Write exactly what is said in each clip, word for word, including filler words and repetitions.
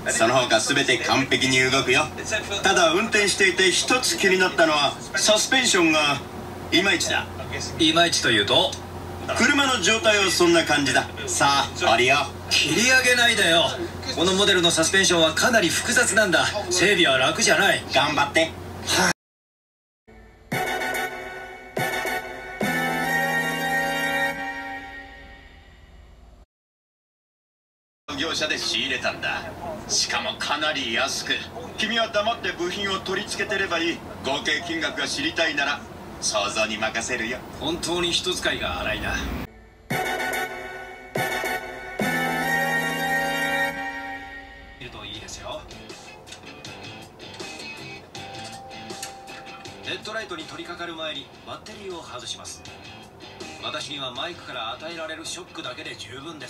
その他全て完璧に動くよ。ただ運転していて一つ気になったのはサスペンションがいまいちだ。 いまいちというと？ 車の状態はそんな感じだ。さあ降りよう。 切り上げないでよ。このモデルのサスペンションはかなり複雑なんだ。整備は楽じゃない。 頑張って。はあ、業者で仕入れたんだ。しかもかなり安く。君は黙って部品を取り付けてればいい。合計金額が知りたいなら想像に任せるよ。 本当に人使いが荒いな。見るといいですよ。ヘッドライトに取り掛かる前にバッテリーを外します。私にはマイクから与えられるショックだけで十分です。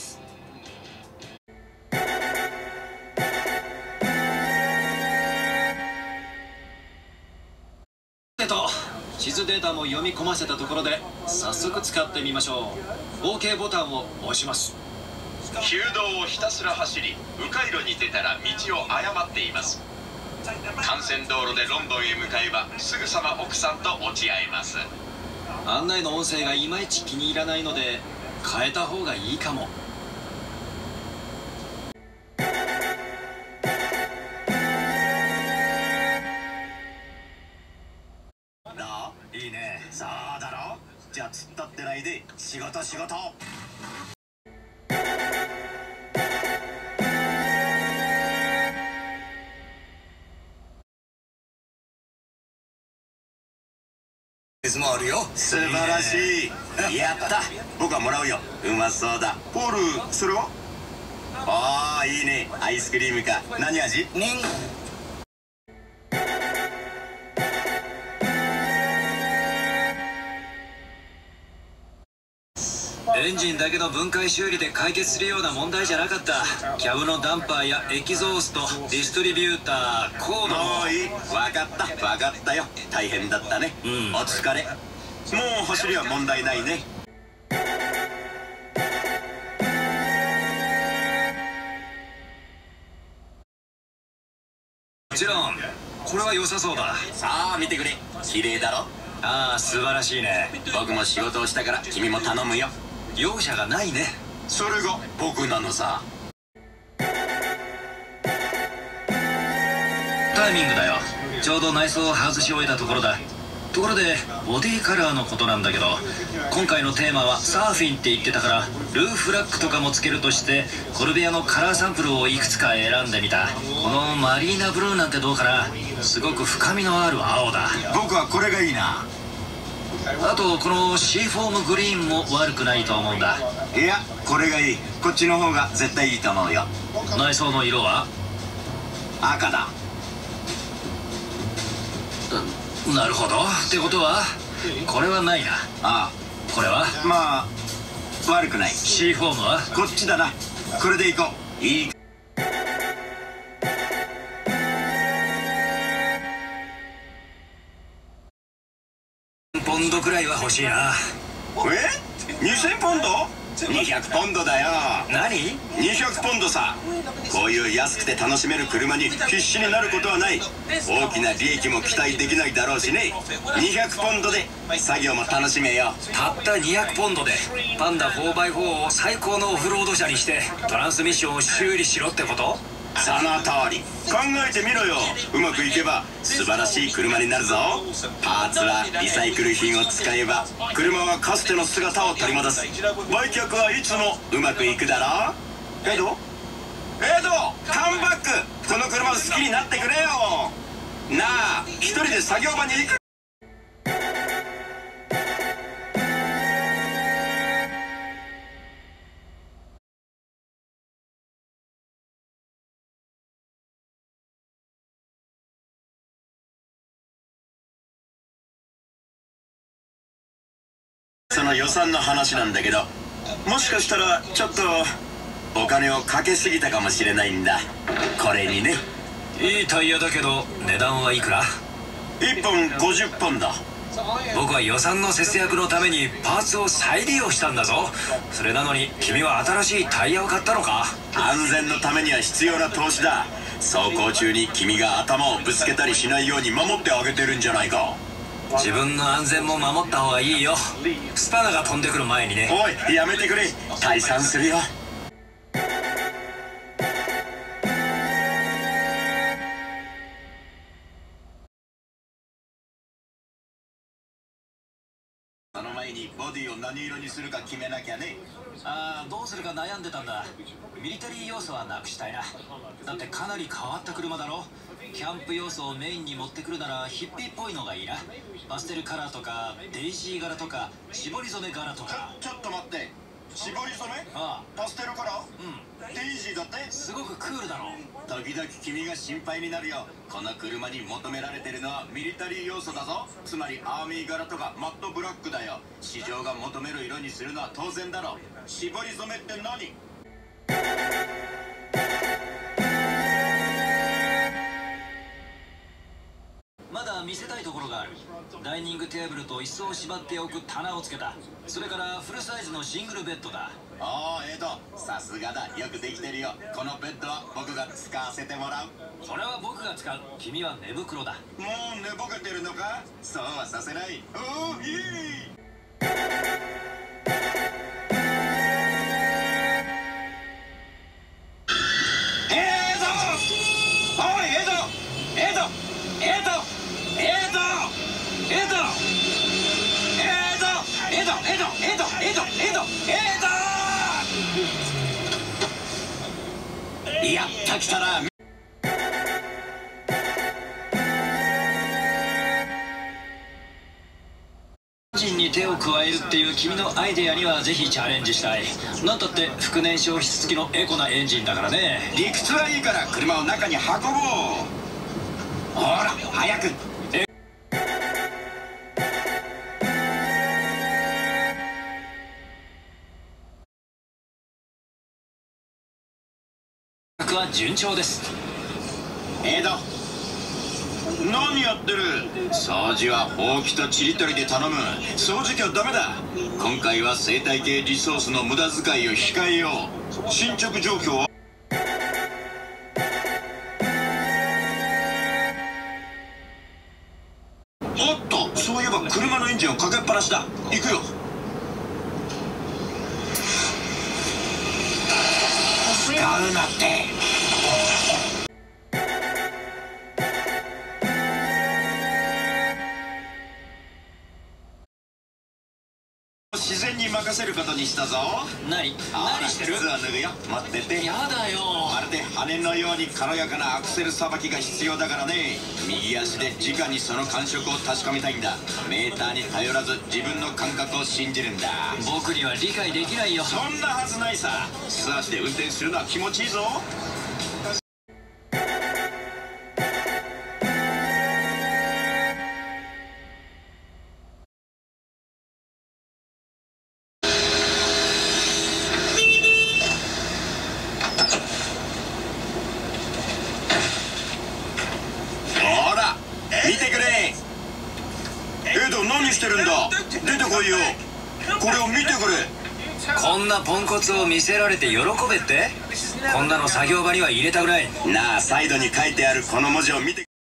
地図データも読み込ませたところで早速使ってみましょう。 オーケー ボタンを押します。 旧道をひたすら走り、迂回路に出たら道を誤っています。幹線道路でロンドンへ向かえばすぐさま奥さんと落ち合えます。 案内の音声がいまいち気に入らないので変えた方がいいかも。 いいね。そうだろ。じゃあ突っ立ってないで仕事仕事。 水もあるよ。 素晴らしい。やった。僕はもらうよ。うまそうだ。ポール、それは？ああ、いいね。アイスクリームか。何味？ねん。 エンジンだけの分解修理で解決するような問題じゃなかった。キャブのダンパーやエキゾースト、ディストリビューター、コードも。 もういい。分かった分かったよ。大変だったね。うん、お疲れ。もう走りは問題ないね。 もちろん。これは良さそうだ。 さあ見てくれ。綺麗だろ。 ああ、素晴らしいね。 僕も仕事をしたから君も頼むよ。 容赦がないね。 それが僕なのさ。 タイミングだよ。ちょうど内装を外し終えたところだ。ところでボディカラーのことなんだけど、今回のテーマはサーフィンって言ってたから、ルーフラッグとかもつけるとしてコルベアのカラーサンプルをいくつか選んでみた。このマリーナブルーなんてどうかな。すごく深みのある青だ。 僕はこれがいいな。 あとこのシーフォームグリーンも悪くないと思うんだ。 いや、これがいい。こっちの方が絶対いいと思うよ。 内装の色は赤だ。 なるほど。ってことはこれはないな。 ああ、 これはまあ悪くない。 シーフォームはこっちだな。これでいこう。いい。 ポンドくらいは欲しいな。 え？にせんポンド？にひゃくポンドだよ。 何？ にひゃくポンドさ。こういう安くて楽しめる車に必死になることはない。大きな利益も期待できないだろうしね。にひゃくポンドで作業も楽しめよ。 たったにひゃくポンドでパンダ フォーバイフォー を最高のオフロード車にしてトランスミッションを修理しろってこと？ その通り。考えてみろよ。うまくいけば素晴らしい車になるぞ。パーツはリサイクル品を使えば車はかつての姿を取り戻す。売却はいつもうまくいくだろう。エドエドカムバック。この車を好きになってくれよなあ。一人で作業場に行く。その予算の話なんだけど、もしかしたらちょっとお金をかけすぎたかもしれないんだ。これにね。 いいタイヤだけど値段はいくら？ いっぽんごじゅっポンド。 僕は予算の節約のためにパーツを再利用したんだぞ。それなのに君は新しいタイヤを買ったのか？ 安全のためには必要な投資だ。 走行中に君が頭をぶつけたりしないように守ってあげてるんじゃないか。 自分の安全も守った方がいいよ。スパナが飛んでくる前にね。 おい、やめてくれ。退散するよ。その前にボディを何色にするか決めなきゃね。 ああ、どうするか悩んでたんだ。ミリタリー要素はなくしたいな。だってかなり変わった車だろ。キャンプ要素をメインに持ってくるならヒッピーっぽいのがいいな。パステルカラーとかデイジー柄とか絞り染め柄とか。 ちょちょっと待って、絞り染め？ ああ、 パステルカラー？ うん、 デイジーだって？ すごくクールだろ。 時々君が心配になるよ。この車に求められてるのはミリタリー要素だぞ。つまりアーミー柄とかマットブラックだよ。市場が求める色にするのは当然だろ。絞り染めって何？ まだ見せたいところがある。ダイニングテーブルと椅子を縛っておく棚をつけた。それからフルサイズのシングルベッドだ。 おー、エイド、さすがだ。よくできてるよ。このベッドは僕が使わせてもらう。 これは僕が使う。君は寝袋だ。 もう寝ぼけてるのか？そうはさせない。おー、いい。エイド！おい、エイド！エイド！エイド！エイド！エイド！エイド！エイド！エイド！エイド！エイド！エイド！エイド！やったきたな。 エンジンに手を加えるっていう君のアイデアにはぜひチャレンジしたい。なんたって覆燃消費付きのエコなエンジンだからね。 理屈はいいから車を中に運ぼう。ほら早く。 は順調です。 エイド、何やってる？掃除はほうきとちりとりで頼む。掃除機はダメだ。今回は生態系リソースの無駄遣いを控えよう。進捗状況は？おっと、そういえば車のエンジンをかけっぱなしだ。行くよ。使うなって。自然に任せることにしたぞ。 何何してる？ 靴は脱ぐよ。待ってて。 やだよ。 まるで羽のように軽やかなアクセルさばきが必要だからね。右足で直にその感触を確かめたいんだ。メーターに頼らず自分の感覚を信じるんだ。 僕には理解できないよ。 そんなはずないさ。素足で運転するのは気持ちいいぞ。見てくれ。エイド、何してるんだ。出てこいよ。これを見てくれ。 こんなポンコツを見せられて喜べって？こんなの作業場には入れたくない。 なあ、サイドに書いてあるこの文字を見て。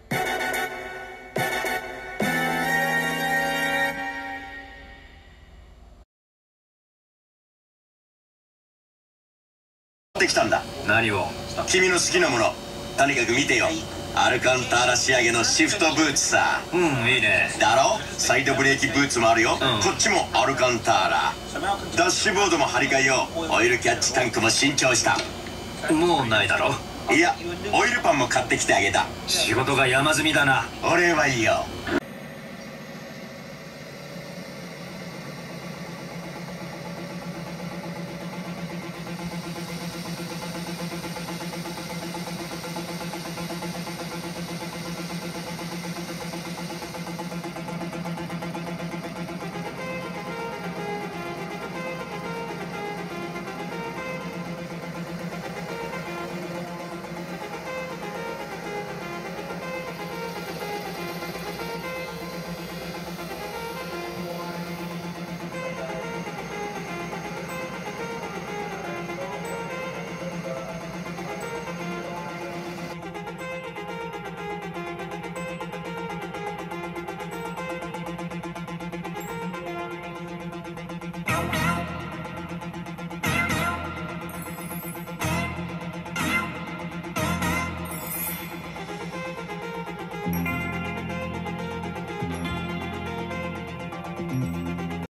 ってきたんだ。 何を？ 君の好きなもの。とにかく見てよ。アルカンターラ仕上げのシフトブーツさ。 うん、いいね。 だろ？サイドブレーキブーツもあるよ、うん、こっちもアルカンターラ。ダッシュボードも張り替えよう。オイルキャッチタンクも新調した。 もうないだろ？ いや、オイルパンも買ってきてあげた。 仕事が山積みだな。 お礼はいいよ。